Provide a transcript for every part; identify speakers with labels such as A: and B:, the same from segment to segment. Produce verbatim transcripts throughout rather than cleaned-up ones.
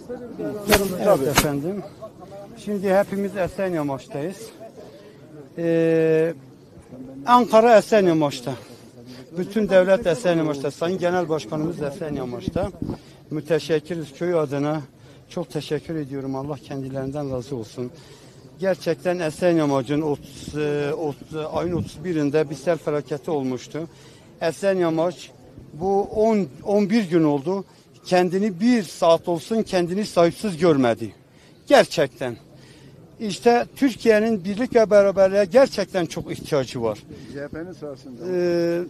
A: Evet efendim. Şimdi hepimiz Esenyamaç'tayız. Ee, Ankara Esenyamaç'ta. Bütün devlet Esenyamaç'ta. Sayın Genel Başkanımız Esenyamaç'ta. Müteşekkiriz köy adına. Çok teşekkür ediyorum. Allah kendilerinden razı olsun. Gerçekten Esenyamaç'ın ayın otuz birinde bir sel felaketi olmuştu. Esenyamaç bu on on bir gün oldu. Kendini bir saat olsun kendini sahipsiz görmedi. Gerçekten. İşte Türkiye'nin birlik ve beraberliğe gerçekten çok ihtiyacı var.
B: C H P'nin sayesinde.
A: Ee,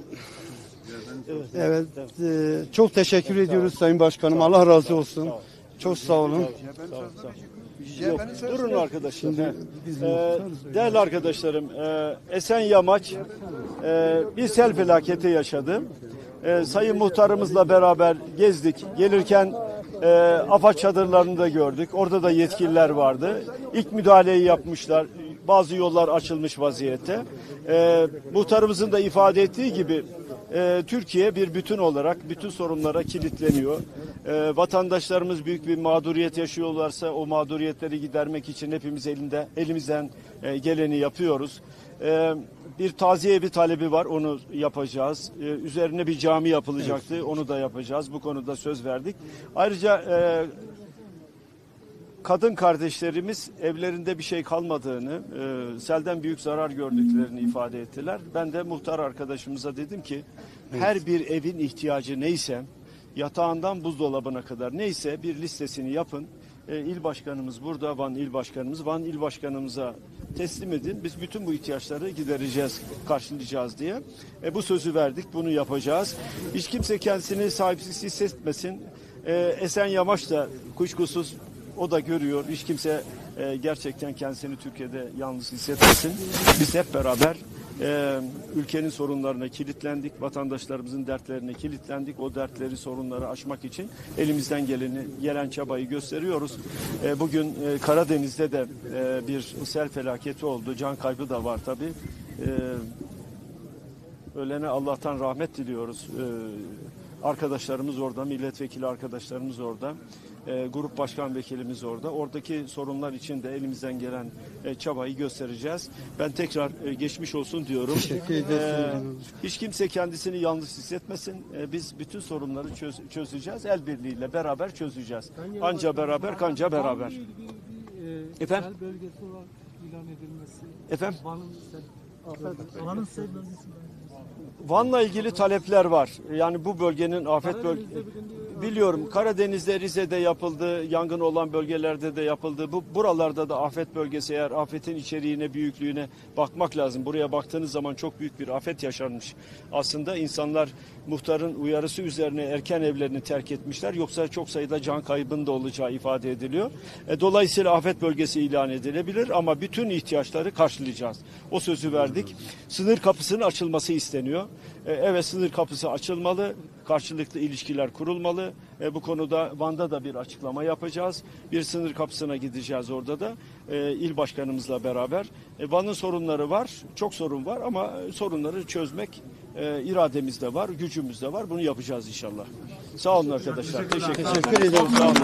A: evet. E, çok teşekkür ediyoruz Sayın Başkanım. Allah razı olsun. Çok sağ olun.
C: Yok, durun arkadaşlar. Ee, değerli arkadaşlarım, e, Esenyamaç e, bir sel felaketi yaşadı. E, Sayın Muhtarımızla beraber gezdik. Gelirken e, AFAD çadırlarını da gördük. Orada da yetkililer vardı. İlk müdahaleyi yapmışlar. Bazı yollar açılmış vaziyette. E, muhtarımızın da ifade ettiği gibi e, Türkiye bir bütün olarak bütün sorunlara kilitleniyor. E, vatandaşlarımız büyük bir mağduriyet yaşıyorlarsa o mağduriyetleri gidermek için hepimiz elinde elimizden e, geleni yapıyoruz. E, bir taziye evi talebi var, onu yapacağız. E, üzerine bir cami yapılacaktı, evet. Onu da yapacağız. Bu konuda söz verdik. Ayrıca e, kadın kardeşlerimiz evlerinde bir şey kalmadığını, e, selden büyük zarar gördüklerini ifade ettiler. Ben de muhtar arkadaşımıza dedim ki evet. Her bir evin ihtiyacı neyse, yatağından buzdolabına kadar neyse bir listesini yapın. E, il başkanımız burada, Van il başkanımız, Van il başkanımıza teslim edin. Biz bütün bu ihtiyaçları gidereceğiz, karşılayacağız diye. E, bu sözü verdik, bunu yapacağız. Hiç kimse kendisini sahipsiz hissetmesin. E, Esenyamaç da kuşkusuz o da görüyor. Hiç kimse e, gerçekten kendisini Türkiye'de yalnız hissetmesin. Biz hep beraber e, ülkenin sorunlarına kilitlendik. Vatandaşlarımızın dertlerine kilitlendik. O dertleri, sorunları aşmak için elimizden geleni, gelen çabayı gösteriyoruz. E, bugün e, Karadeniz'de de e, bir sel felaketi oldu. Can kaybı da var tabii. E, ölene Allah'tan rahmet diliyoruz. E, arkadaşlarımız orada, milletvekili arkadaşlarımız orada. E, grup başkan vekilimiz orada. Oradaki sorunlar için de elimizden gelen e, çabayı göstereceğiz. Ben tekrar e, geçmiş olsun diyorum.
A: Teşekkür ederim.
C: E, hiç kimse kendisini yalnız hissetmesin. E, biz bütün sorunları çöz, çözeceğiz. El birliğiyle beraber çözeceğiz. Anca beraber, kanca beraber. Efendim?
D: Sel bölgesi olarak ilan edilmesi.
C: Efendim?
D: Van'ın sel, Van'ın sel bölgesi.
C: Van'la ilgili talepler var. Yani bu bölgenin afet bölgesi. Biliyorum, Karadeniz'de, Rize'de yapıldı, yangın olan bölgelerde de yapıldı. Bu buralarda da afet bölgesi, eğer afetin içeriğine, büyüklüğüne bakmak lazım. Buraya baktığınız zaman çok büyük bir afet yaşanmış. Aslında insanlar muhtarın uyarısı üzerine erken evlerini terk etmişler. Yoksa çok sayıda can kaybının da olacağı ifade ediliyor. E, dolayısıyla afet bölgesi ilan edilebilir ama bütün ihtiyaçları karşılayacağız. O sözü verdik. Sınır kapısının açılması isteniyor. E, evet, sınır kapısı açılmalı. Karşılıklı ilişkiler kurulmalı. E, bu konuda Van'da da bir açıklama yapacağız. Bir sınır kapısına gideceğiz orada da e, il başkanımızla beraber. E, Van'ın sorunları var, çok sorun var ama sorunları çözmek e, irademizde var, gücümüzde var. Bunu yapacağız inşallah. Sağ olun arkadaşlar. Teşekkür,
A: Teşekkür ederim.
C: Sağ olun.